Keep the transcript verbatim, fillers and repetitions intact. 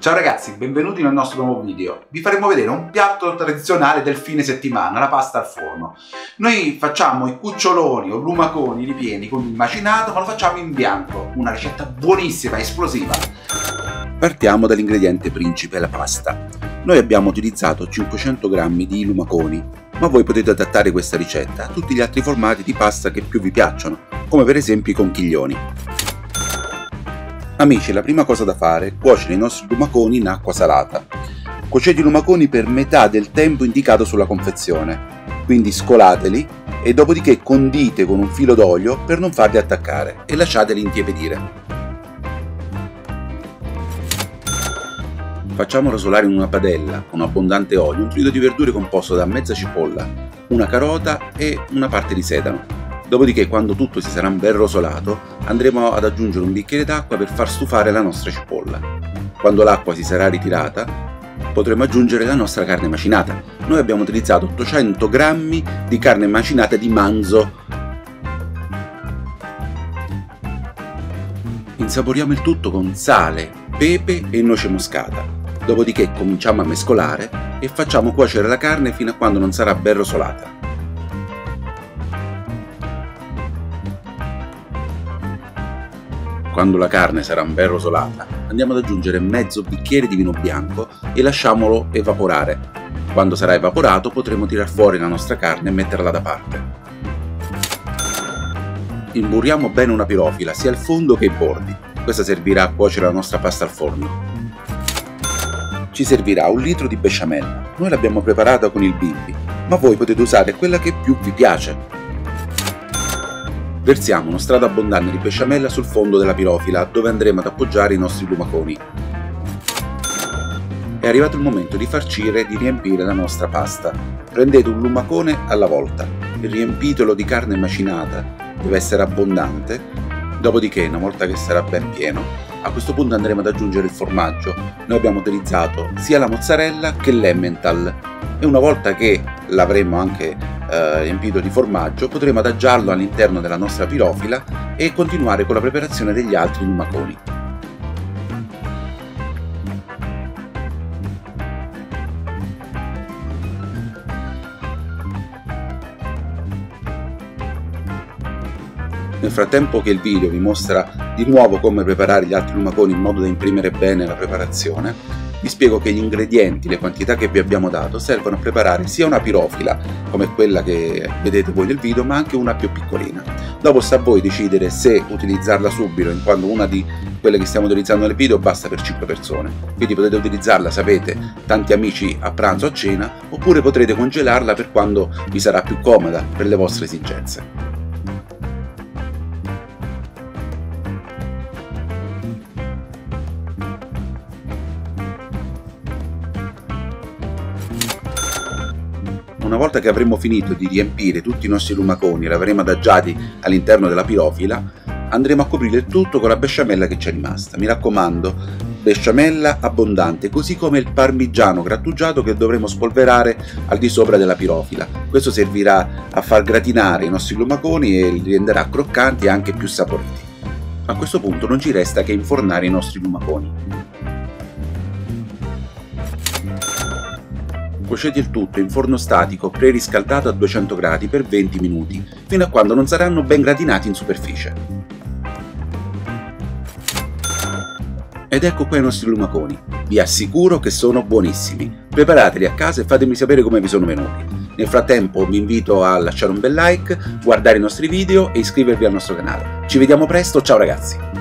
Ciao ragazzi, benvenuti nel nostro nuovo video. Vi faremo vedere un piatto tradizionale del fine settimana, la pasta al forno. Noi facciamo i cuccioloni o lumaconi ripieni con il macinato, ma lo facciamo in bianco. Una ricetta buonissima, esplosiva. Partiamo dall'ingrediente principe, la pasta. Noi abbiamo utilizzato cinquecento grammi di lumaconi, ma voi potete adattare questa ricetta a tutti gli altri formati di pasta che più vi piacciono, come per esempio i conchiglioni. Amici, la prima cosa da fare è cuocere i nostri lumaconi in acqua salata. Cuocete i lumaconi per metà del tempo indicato sulla confezione, quindi scolateli e dopodiché condite con un filo d'olio per non farli attaccare e lasciateli intiepidire. Facciamo rosolare in una padella con abbondante olio un trito di verdure composto da mezza cipolla, una carota e una parte di sedano. Dopodiché, quando tutto si sarà ben rosolato, andremo ad aggiungere un bicchiere d'acqua per far stufare la nostra cipolla. Quando l'acqua si sarà ritirata, potremo aggiungere la nostra carne macinata. Noi abbiamo utilizzato ottocento grammi di carne macinata di manzo. Insaporiamo il tutto con sale, pepe e noce moscata. Dopodiché cominciamo a mescolare e facciamo cuocere la carne fino a quando non sarà ben rosolata. Quando la carne sarà ben rosolata, andiamo ad aggiungere mezzo bicchiere di vino bianco e lasciamolo evaporare. Quando sarà evaporato potremo tirar fuori la nostra carne e metterla da parte. Imburriamo bene una pirofila, sia il fondo che i bordi. Questa servirà a cuocere la nostra pasta al forno. Ci servirà un litro di besciamella. Noi l'abbiamo preparata con il bimbi, ma voi potete usare quella che più vi piace. Versiamo uno strato abbondante di besciamella sul fondo della pirofila, dove andremo ad appoggiare i nostri lumaconi. È arrivato il momento di farcire e di riempire la nostra pasta. Prendete un lumacone alla volta e riempitelo di carne macinata, deve essere abbondante. Dopodiché, una volta che sarà ben pieno, a questo punto andremo ad aggiungere il formaggio. Noi abbiamo utilizzato sia la mozzarella che l'emmental e una volta che l'avremo anche eh, riempito di formaggio potremo adagiarlo all'interno della nostra pirofila e continuare con la preparazione degli altri lumaconi. Nel frattempo che il video vi mostra di nuovo come preparare gli altri lumaconi in modo da imprimere bene la preparazione, vi spiego che gli ingredienti, le quantità che vi abbiamo dato servono a preparare sia una pirofila come quella che vedete voi nel video, ma anche una più piccolina. Dopo sta a voi decidere se utilizzarla subito, in quanto una di quelle che stiamo utilizzando nel video basta per cinque persone, quindi potete utilizzarla se avete tanti amici a pranzo o a cena, oppure potrete congelarla per quando vi sarà più comoda per le vostre esigenze. Una volta che avremo finito di riempire tutti i nostri lumaconi e li avremo adagiati all'interno della pirofila, andremo a coprire il tutto con la besciamella che ci è rimasta. Mi raccomando, besciamella abbondante, così come il parmigiano grattugiato che dovremo spolverare al di sopra della pirofila. Questo servirà a far gratinare i nostri lumaconi e li renderà croccanti e anche più saporiti. A questo punto non ci resta che infornare i nostri lumaconi. Cuocete il tutto in forno statico preriscaldato a duecento gradi per venti minuti, fino a quando non saranno ben gratinati in superficie. Ed ecco qua i nostri lumaconi. Vi assicuro che sono buonissimi. Preparateli a casa e fatemi sapere come vi sono venuti. Nel frattempo vi invito a lasciare un bel like, guardare i nostri video e iscrivervi al nostro canale. Ci vediamo presto, ciao ragazzi!